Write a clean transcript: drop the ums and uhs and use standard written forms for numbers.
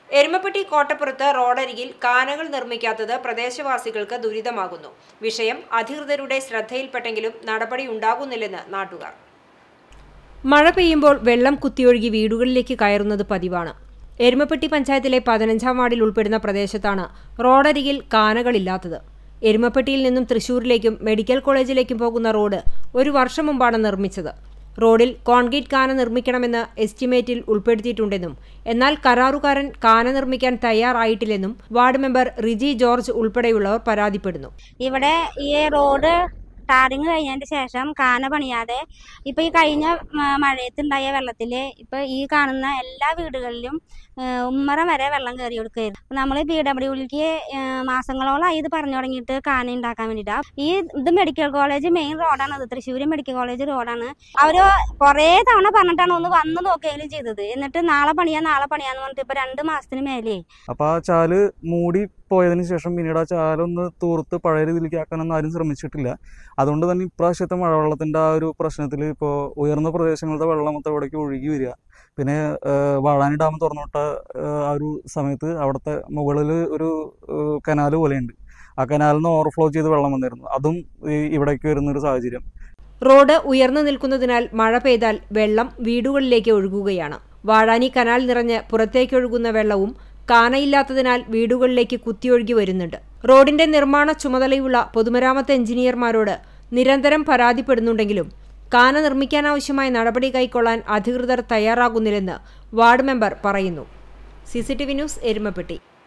എരുമപ്പെട്ടി കോട്ടപ്പുറത്ത് റോഡരികിൽ കാനകൾ നിർമ്മിക്കാത്തത് പ്രദേശവാസികൾക്ക് ദുരിതമാകുന്നു. വിഷയം അധികൃതരുടെ ശ്രദ്ധയിൽപ്പെട്ടെങ്കിലും നടപടി ഉണ്ടാകുന്നില്ലെന്ന് നാട്ടുകാർ. മഴ പെയ്യുമ്പോൾ വെള്ളം കുത്തിയൊഴുകി വീടുകളിലേക്ക് കയറുന്നത് പതിവാണ്. എരുമപ്പെട്ടി പഞ്ചായത്തിലെ 15-ാം വാർഡിൽ ഉൾപ്പെടുന്ന പ്രദേശത്താണ് റോഡരികിൽ കാനകളില്ലാത്തത്. എരുമപ്പെട്ടിയിൽ നിന്നും തൃശൂരിലേക്കും മെഡിക്കൽ കോളേജിലേക്കും പോകുന്ന റോഡ് ഒരു വർഷം മുമ്പാണ് നിർമ്മിച്ചത്. റോഡിൽ കോൺക്രീറ്റ് കാന നിർമ്മിക്കണമെന്ന് എസ്റ്റിമേറ്റിൽ ഉൾപ്പെടുത്തിയിട്ടുണ്ടെന്നും എന്നാൽ കരാറുകാരൻ കാന നിർമ്മിക്കാൻ തയ്യാറായിട്ടില്ലെന്നും വാർഡ് മെമ്പർ റിജി ജോർജ് ഉൾപ്പെടെയുള്ളവർ പരാതിപ്പെടുന്നു. ഇവിടെ ഈ റോഡ് ടാറിങ് കഴിഞ്ഞതിന് ശേഷം കാന പണിയാതെ ഇപ്പൊ ഈ കഴിഞ്ഞ മഴയത്തുണ്ടായ വെള്ളത്തില് ഇപ്പൊ ഈ കാണുന്ന എല്ലാ വീടുകളിലും ഉമ്മറം വരെ വെള്ളം കയറി കൊടുക്കുകയായിരുന്നു. നമ്മൾ PWDക്ക് മാസങ്ങളോളായി ഇത് പറഞ്ഞു തുടങ്ങിയിട്ട് കാന ഉണ്ടാക്കാൻ വേണ്ടിയിട്ടാണ്. ഇത് മെഡിക്കൽ കോളേജ് മെയിൻ റോഡാണ്. അത് തൃശ്ശൂർ മെഡിക്കൽ കോളേജ് റോഡാണ്. അവര് കുറേ തവണ പറഞ്ഞിട്ടാണ് ഒന്ന് വന്ന് നോക്കുകയും ചെയ്തത്. എന്നിട്ട് നാളെ പണിയാന്ന് പറഞ്ഞിട്ട് ഇപ്പൊ 2 മാസത്തിന് മേലെ. അപ്പൊ ആ ചാല് മൂടി പോയതിനു ശേഷം പിന്നീട് ആ ചാലൊന്ന് തൂർത്ത് പഴയ രീതിയിലേക്ക് ആക്കാനൊന്നും ആരും ശ്രമിച്ചിട്ടില്ല. അതുകൊണ്ട് തന്നെ ഇപ്രാവശ്യത്തെ മഴവെള്ളത്തിന്റെ ആ ഒരു പ്രശ്നത്തിൽ ഇപ്പോൾ ഉയർന്ന പ്രദേശങ്ങളുടെ വെള്ളം മൊത്തം ഇവിടേക്ക് ഒഴുകി വരിക. പിന്നെ വാഴാനി ഡാം തുറന്നുവിട്ട ആ ഒരു സമയത്ത് അവിടുത്തെ മുകളിൽ ഒരു കനാല് പോലെയുണ്ട്. ആ കനാലിൽ നിന്ന് ഓവർഫ്ലോ ചെയ്ത് വെള്ളം വന്നിരുന്നു. അതും ഇവിടേക്ക് വരുന്നൊരു സാഹചര്യം. റോഡ് ഉയർന്നു നിൽക്കുന്നതിനാൽ മഴ പെയ്താൽ വെള്ളം വീടുകളിലേക്ക് ഒഴുകുകയാണ്. വാഴാനി കനാൽ നിറഞ്ഞ് പുറത്തേക്കൊഴുകുന്ന വെള്ളവും കാനയില്ലാത്തതിനാൽ വീടുകളിലേക്ക് കുത്തിയൊഴുകി വരുന്നുണ്ട്. റോഡിന്റെ നിർമ്മാണ ചുമതലയുള്ള പൊതുമരാമത്ത് എഞ്ചിനീയർമാരോട് നിരന്തരം പരാതിപ്പെടുന്നുണ്ടെങ്കിലും കാന നിർമ്മിക്കാനാവശ്യമായ നടപടി കൈക്കൊള്ളാൻ അധികൃതർ തയ്യാറാകുന്നില്ലെന്ന് വാർഡ് മെമ്പർ പറയുന്നു. CCTV news, Erumapetty.